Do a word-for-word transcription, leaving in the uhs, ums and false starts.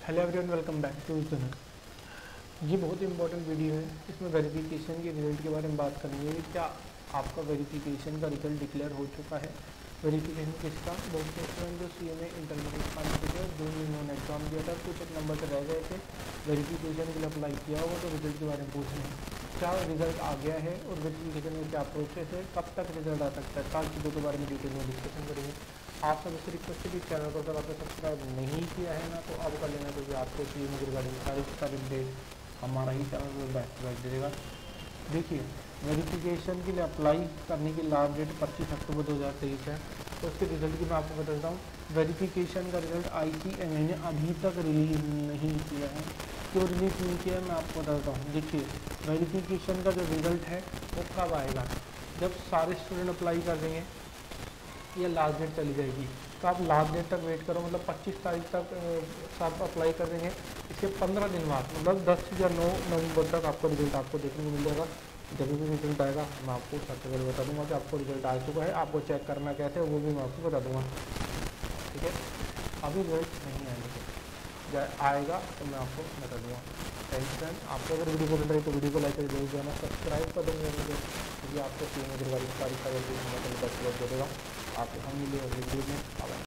Hello everyone, welcome back to channel. ये बहुत important video है। इसमें वेरिफिकेशन के रिजल्ट के बारे में बात करेंगे। क्या आपका वेरिफिकेशन का रिजल्ट डिक्लेयर हो चुका है? वेरिफिकेशन किसका? बहुत से स्टूडेंट जो C M A intermediate pass किए जो इन्होंने एग्जाम दिया था, कुछ एक नंबर से रह गए थे, वेरिफिकेशन के लिए अप्लाई किया होगा, तो रिजल्ट के बारे में पूछ रहे हैं। क्या रिजल्ट आ गया है और वेरिफिकेशन में क्या प्रोसेस है, कब तक रिजल्ट आ सकता है, सारी चीज़ों के बारे में डिटेल में डिस्कशन करेंगे। आप सबसे रिक्वेस्ट है कि चैनल को अगर आपने सब्सक्राइब नहीं किया है ना, तो अब कर लेना, क्योंकि आपको सी एम के रिगार्डिंग सारी सारी अपडेट हमारा ही चैनल को बैक टू बैक देगा। देखिए, वेरिफिकेशन के लिए अप्लाई करने की लास्ट डेट पच्चीस अक्टूबर दो हज़ार तेईस है। तो उसके रिजल्ट की मैं आपको बताता हूँ। वेरिफिकेशन का result I C M A ने अभी तक रिलीज नहीं किया है। क्यों रिलीज नहीं किया है मैं आपको बताता हूँ। देखिए, वेरिफिकेशन का जो रिजल्ट है वो कब आएगा? जब सारे स्टूडेंट अप्लाई कर देंगे, ये लास्ट डेट चली जाएगी, तो आप लास्ट डेट तक वेट करो। मतलब पच्चीस तारीख तक आप अप्लाई कर देंगे, इसके पंद्रह दिन बाद मतलब दस या नौ नवंबर तक आपको रिजल्ट आपको देखने को मिल जाएगा। जब भी रिजल्ट आएगा मैं आपको सर्टिफिकेट बता दूंगा कि आपको रिजल्ट आ चुका है। आपको चेक करना कैसे वो भी मैं आपको बता दूंगा, ठीक है। अभी रिजल्ट नहीं आएगा, जब आएगा तो मैं आपको बता दूँगा। टेंशन आपको अगर वीडियो पसंद आई तो वीडियो को लाइक कर जरूर देना, सब्सक्राइब कर देंगे मुझे, क्योंकि आपको सी एम के बारे में सारी सारी चीज़ मतलब दस लोग दे देगा। आपको हम मिले वीडियो में।